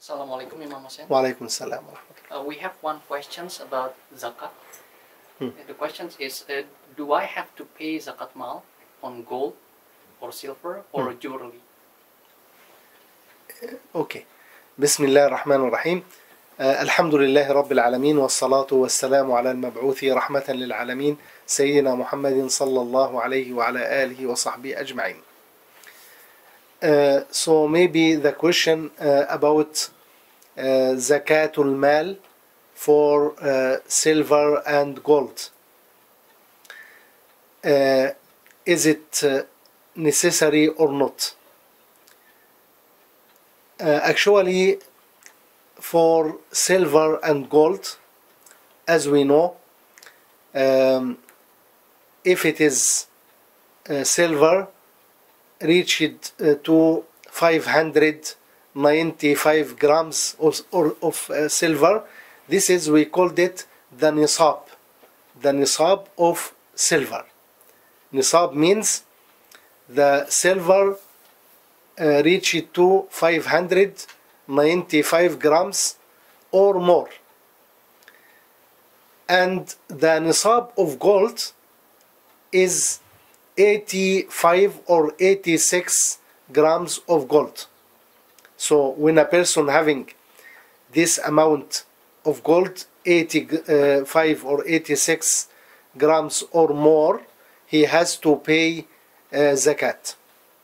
Assalamu alaikum, Imam Hussain. Wa alaikum salam wa rahmatullah. We have one question about zakat. Hmm. The question is, do I have to pay zakat mal on gold or silver or jewelry? Okay. Bismillah ar-Rahman ar-Rahim. Alhamdulillahi Rabbil Alameen wa salatu wa salamu ala al-mab'uthi rahmatan lil alamin Sayyidina Muhammadin sallallahu alayhi wa ala alihi wa sahbihi ajma'in. So maybe the question about zakatul mal for silver and gold. Is it necessary or not? Actually, for silver and gold, as we know, if it is silver reached to 595 grams of silver, this is, we called it the nisab of silver. Nisab means the silver reached to 595 grams or more. And the nisab of gold is 85 or 86 grams of gold. So when a person having this amount of gold, 85 or 86 grams or more, he has to pay zakat.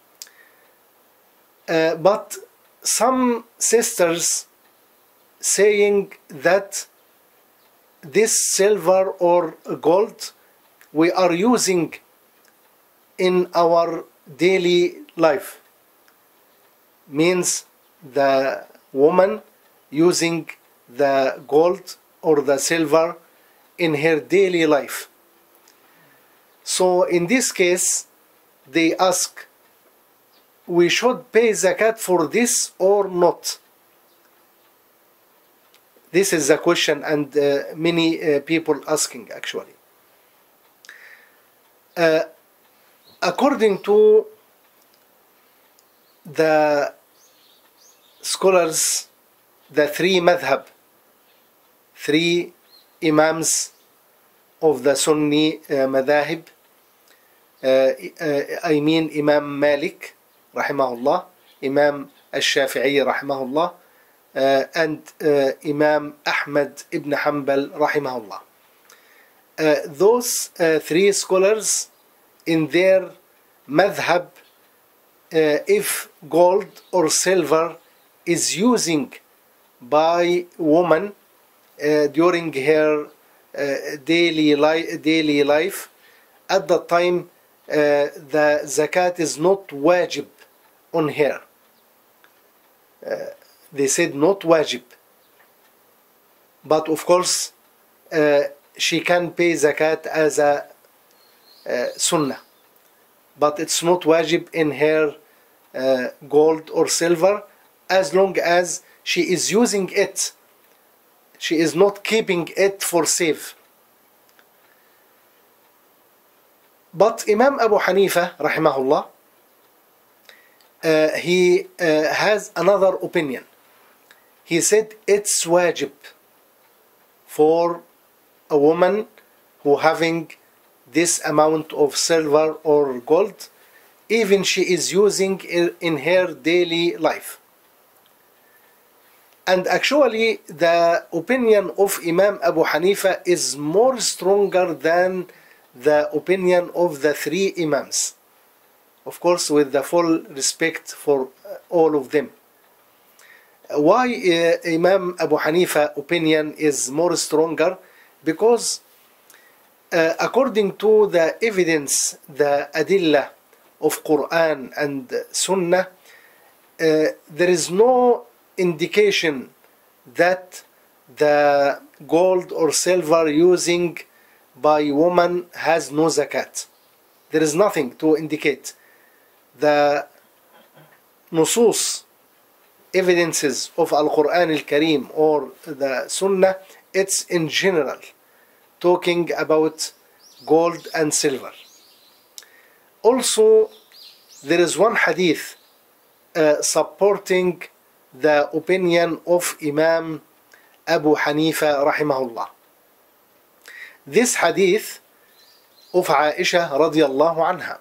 But some sisters saying that this silver or gold we are using in our daily life, means the woman using the gold or the silver in her daily life. So in this case they ask, we should pay zakat for this or not? This is the question, and many people asking actually. According to the scholars, the three imams of the Sunni madhahib, I mean Imam Malik rahimahullah, Imam al-Shafi'i rahimahullah, and Imam Ahmad ibn Hanbal rahimahullah. Those three scholars, in their madhab, if gold or silver is using by woman during her daily life, at that time the zakat is not wajib on her. They said not wajib, but of course she can pay zakat as a sunnah, but it's not wajib in her gold or silver, as long as she is using it. She is not keeping it for save. But Imam Abu Hanifa rahimahullah, he has another opinion. He said it's wajib for a woman who having this amount of silver or gold, even she is using it in her daily life. And actually the opinion of Imam Abu Hanifa is more stronger than the opinion of the three imams, of course with the full respect for all of them. Why Imam Abu Hanifa opinion is more stronger? Because according to the evidence, the adillah of Quran and Sunnah, there is no indication that the gold or silver using by woman has no zakat. There is nothing to indicate. The nusus, evidences of Al-Quran Al-Kareem or the Sunnah, it's in general talking about gold and silver. Also, there is one hadith supporting the opinion of Imam Abu Hanifa rahimahullah. This hadith of Aisha radiallahu anha,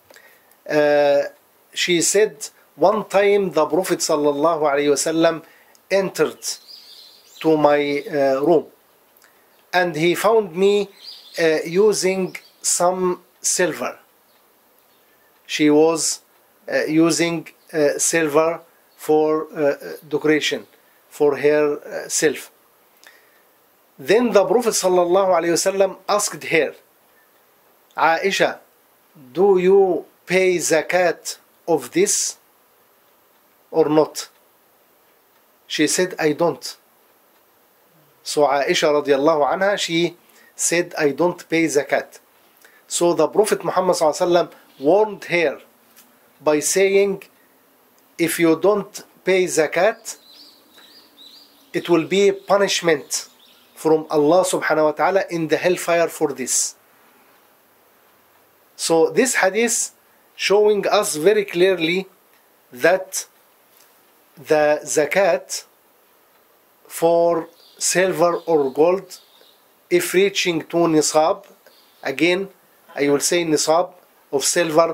she said, one time the Prophet sallallahu alayhi wasallam entered to my room and he found me using some silver. She was using silver for decoration for herself. Then the Prophet sallallahu alayhi wasallam asked her, Aisha, do you pay zakat of this or not? She said, I don't. So Aisha radiallahu anha, she said, I don't pay zakat. So the Prophet Muhammad sallallahu alayhi wasallam warned her by saying, if you don't pay zakat, it will be a punishment from Allah subhanahu wa ta'ala in the hellfire for this. So this hadith showing us very clearly that the zakat for silver or gold, if reaching to nisab, again I will say nisab of silver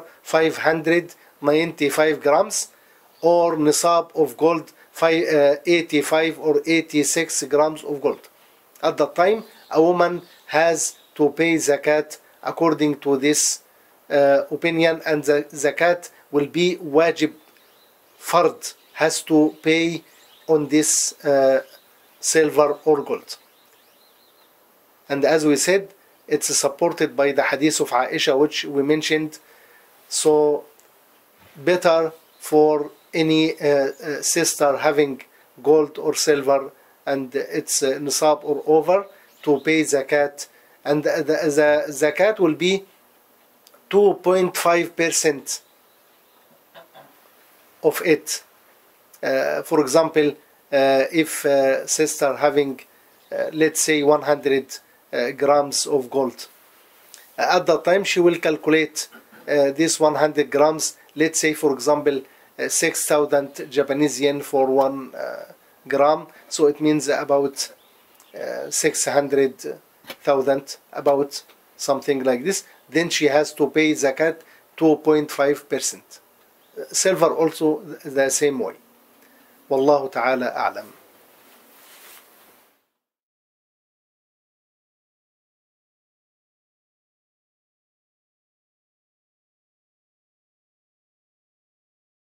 595 grams, or nisab of gold 85 or 86 grams of gold. At that time, a woman has to pay zakat according to this opinion, and the zakat will be wajib, fard, has to pay on this silver or gold. And as we said, it's supported by the hadith of Aisha, which we mentioned. So better for any sister having gold or silver and it's nisab or over to pay zakat, and the zakat will be 2.5% of it. For example, if sister having let's say 100 grams of gold, at that time she will calculate this 100 grams, let's say for example 6,000 Japanese yen for 1 gram, so it means about 600,000, about something like this. Then she has to pay zakat 2.5%. Silver also the same way. Wallahu ta'ala a'lam.